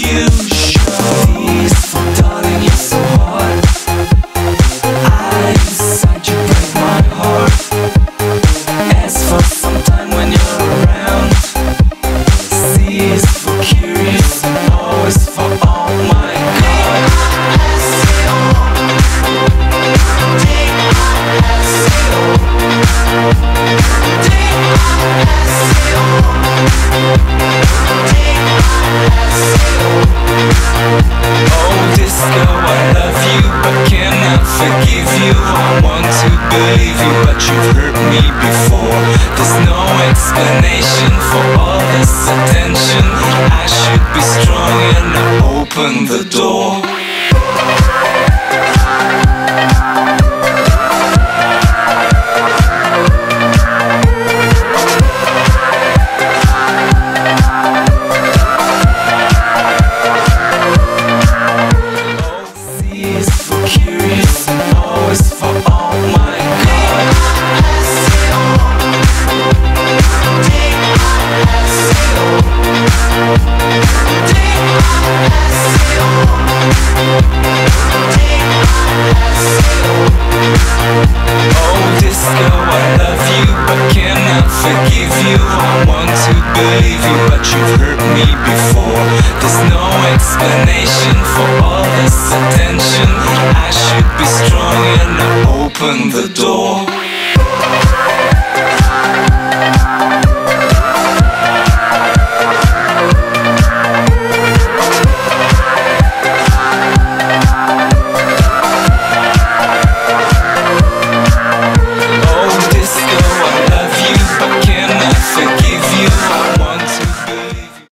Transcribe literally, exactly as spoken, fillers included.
you show. Peaceful, darling, you're so hot. Eyes inside you break my heart. Ask for some time when you're around. C is for curious, and O is for oh my God. S E O D I S E O D I S E O D I S E O. Oh disco, I love you but cannot forgive you. I want to believe you but you've hurt me before. There's no explanation for all this attention. I should be strong and I open the door. Forgive you, I want to believe you but you've hurt me before. There's no explanation for all this attention. I should be strong and I open the door.